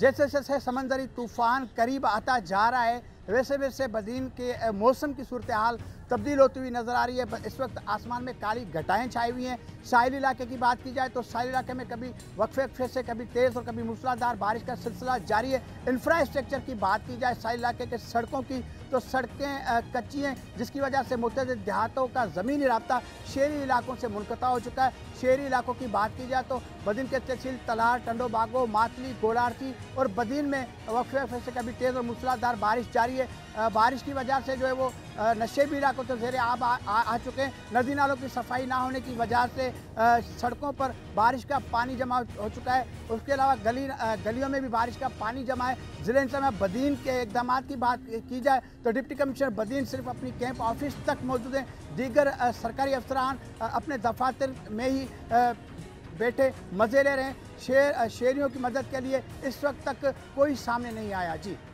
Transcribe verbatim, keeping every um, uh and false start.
जैसे जैसे समंदरी तूफान करीब आता जा रहा है वैसे वैसे बदीन के मौसम की सूरत हाल तब्दील होती हुई नज़र आ रही है। इस वक्त आसमान में काली घटाएं छाई हुई हैं। साहिली इलाके की बात की जाए तो साहिल इलाके में कभी वक्फे वक्फे से कभी तेज़ और कभी मूसलाधार बारिश का सिलसिला जारी है। इंफ्रास्ट्रक्चर की बात की जाए साहिल इलाके के सड़कों की तो सड़कें कच्ची हैं, जिसकी वजह से मुतअद्दिद देहातों का ज़मीनी राब्ता शहरी इलाकों से मुनक़ता हो चुका है। शहरी इलाकों की बात की जाए तो बदीन के तहसील तलार, टंडो बागो, मातली, गोलार्थी और बदीन में वक्फे वक्फे से कभी तेज़ और मूसलाधार बारिश जारी है। बारिश की वजह से जो है वो नशेबी इलाकों तो ज़ेरे आब आ, आ, आ चुके हैं। नदी नालों की सफाई ना होने की वजह से आ, सड़कों पर बारिश का पानी जमा हो चुका है। उसके अलावा गली आ, गलियों में भी बारिश का पानी जमा है। ज़िले इंतज़ामिया बदीन के इक़दाम की बात की जाए तो डिप्टी कमिश्नर बदीन सिर्फ अपनी कैंप ऑफिस तक मौजूद हैं। दीगर आ, सरकारी अफसरान आ, अपने दफातर में ही आ, बैठे मज़े ले रहे हैं। शेर शहरियों की मदद के लिए इस वक्त तक कोई सामने नहीं आया। जी।